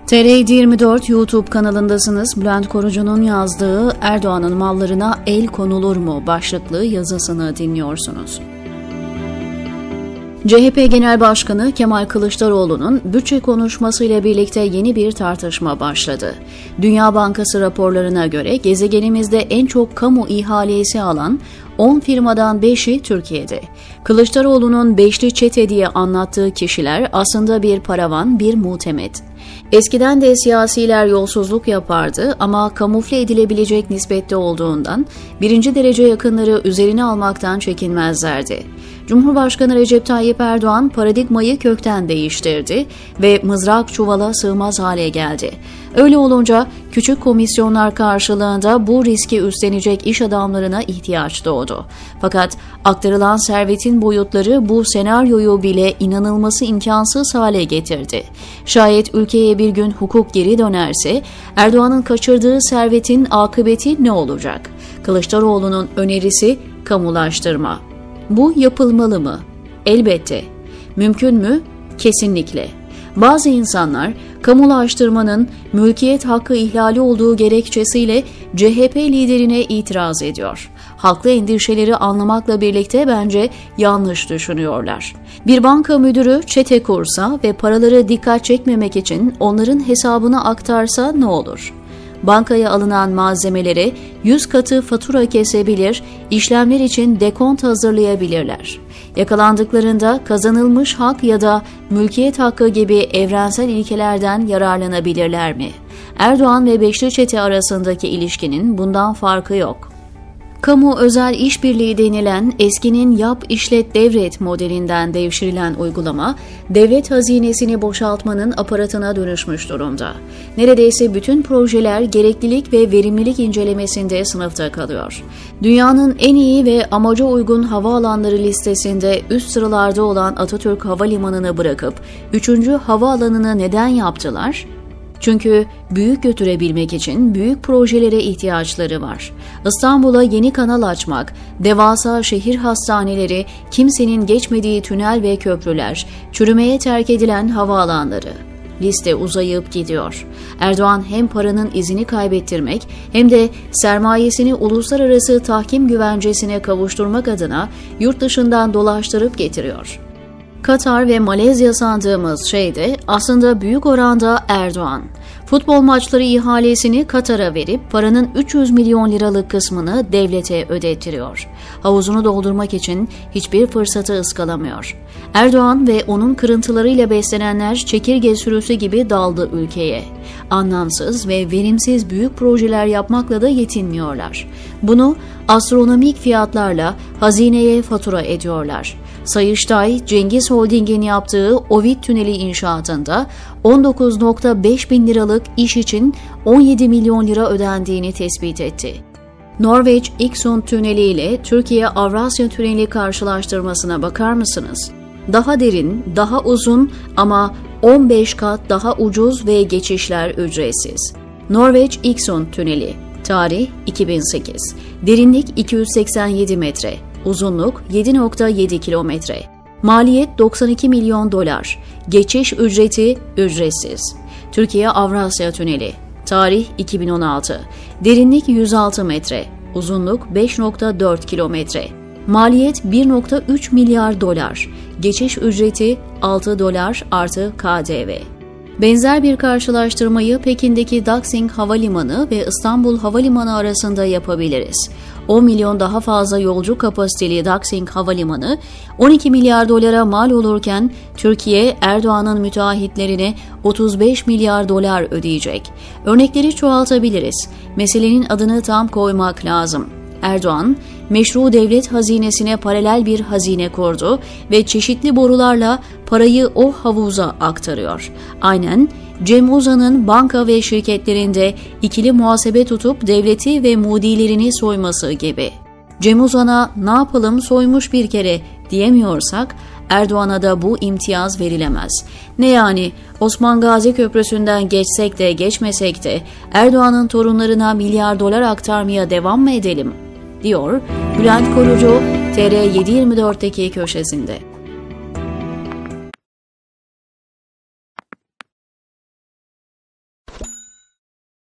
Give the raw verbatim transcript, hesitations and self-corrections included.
T R yedi yirmi dört YouTube kanalındasınız. Bülent Korucu'nun yazdığı "Erdoğan'ın mallarına el konulur mu?" başlıklı yazısını dinliyorsunuz. C H P Genel Başkanı Kemal Kılıçdaroğlu'nun bütçe konuşmasıyla birlikte yeni bir tartışma başladı. Dünya Bankası raporlarına göre gezegenimizde en çok kamu ihalesi alan on firmadan beşi Türkiye'de. Kılıçdaroğlu'nun beşli çete diye anlattığı kişiler aslında bir paravan, bir muhtemet. Eskiden de siyasiler yolsuzluk yapardı ama kamufle edilebilecek nispette olduğundan birinci derece yakınları üzerine almaktan çekinmezlerdi. Cumhurbaşkanı Recep Tayyip Erdoğan paradigmayı kökten değiştirdi ve mızrak çuvala sığmaz hale geldi. Öyle olunca küçük komisyonlar karşılığında bu riski üstlenecek iş adamlarına ihtiyaç doğdu. Fakat aktarılan servetin boyutları bu senaryoyu bile inanılması imkansız hale getirdi. Şayet ülkeye bir gün hukuk geri dönerse Erdoğan'ın kaçırdığı servetin akıbeti ne olacak? Kılıçdaroğlu'nun önerisi kamulaştırma. Bu yapılmalı mı? Elbette. Mümkün mü? Kesinlikle. Bazı insanlar kamulaştırmanın mülkiyet hakkı ihlali olduğu gerekçesiyle C H P liderine itiraz ediyor. Haklı endişeleri anlamakla birlikte bence yanlış düşünüyorlar. Bir banka müdürü çete kursa ve paraları dikkat çekmemek için onların hesabına aktarsa ne olur? Bankaya alınan malzemelere yüz katı fatura kesebilir, işlemler için dekont hazırlayabilirler. Yakalandıklarında kazanılmış hak ya da mülkiyet hakkı gibi evrensel ilkelerden yararlanabilirler mi? Erdoğan ve Beşli Çete arasındaki ilişkinin bundan farkı yok. Kamu-özel işbirliği denilen eskinin yap işlet devret modelinden devşirilen uygulama, devlet hazinesini boşaltmanın aparatına dönüşmüş durumda. Neredeyse bütün projeler gereklilik ve verimlilik incelemesinde sınıfta kalıyor. Dünyanın en iyi ve amaca uygun havaalanları listesinde üst sıralarda olan Atatürk Havalimanı'nı bırakıp üçüncü havaalanını neden yaptılar? Çünkü büyük götürebilmek için büyük projelere ihtiyaçları var. İstanbul'a yeni kanal açmak, devasa şehir hastaneleri, kimsenin geçmediği tünel ve köprüler, çürümeye terk edilen havaalanları. Liste uzayıp gidiyor. Erdoğan hem paranın izini kaybettirmek hem de sermayesini uluslararası tahkim güvencesine kavuşturmak adına yurt dışından dolaştırıp getiriyor. Katar ve Malezya sandığımız şey de aslında büyük oranda Erdoğan. Futbol maçları ihalesini Katar'a verip paranın üç yüz milyon liralık kısmını devlete ödettiriyor. Havuzunu doldurmak için hiçbir fırsatı ıskalamıyor. Erdoğan ve onun kırıntılarıyla beslenenler çekirge sürüsü gibi daldı ülkeye. Anlamsız ve verimsiz büyük projeler yapmakla da yetinmiyorlar. Bunu astronomik fiyatlarla hazineye fatura ediyorlar. Sayıştay, Cengiz Holding'in yaptığı Ovid Tüneli inşaatında on dokuz nokta beş bin liralık iş için on yedi milyon lira ödendiğini tespit etti. Norveç İksund Tüneli ile Türkiye Avrasya Tüneli karşılaştırmasına bakar mısınız? Daha derin, daha uzun ama on beş kat daha ucuz ve geçişler ücretsiz. Norveç İksund Tüneli, tarih iki bin sekiz, derinlik iki yüz seksen yedi metre. Uzunluk yedi nokta yedi kilometre. Maliyet doksan iki milyon dolar. Geçiş ücreti ücretsiz. Türkiye Avrasya Tüneli. Tarih iki bin on altı. Derinlik yüz altı metre. Uzunluk beş nokta dört kilometre. Maliyet bir nokta üç milyar dolar. Geçiş ücreti altı dolar artı K D V. Benzer bir karşılaştırmayı Pekin'deki Daxing Havalimanı ve İstanbul Havalimanı arasında yapabiliriz. on milyon daha fazla yolcu kapasiteli Daxing Havalimanı on iki milyar dolara mal olurken Türkiye Erdoğan'ın müteahhitlerine otuz beş milyar dolar ödeyecek. Örnekleri çoğaltabiliriz. Meselenin adını tam koymak lazım. Erdoğan, meşru devlet hazinesine paralel bir hazine kurdu ve çeşitli borularla parayı o havuza aktarıyor. Aynen Cem Uzan'ın banka ve şirketlerinde ikili muhasebe tutup devleti ve mudilerini soyması gibi. Cem Uzan'a ne yapalım soymuş bir kere diyemiyorsak Erdoğan'a da bu imtiyaz verilemez. Ne yani Osman Gazi Köprüsü'nden geçsek de geçmesek de Erdoğan'ın torunlarına milyar dolar aktarmaya devam mı edelim? Diyor Bülent Korucu T R yedi yirmi dörtteki köşesinde.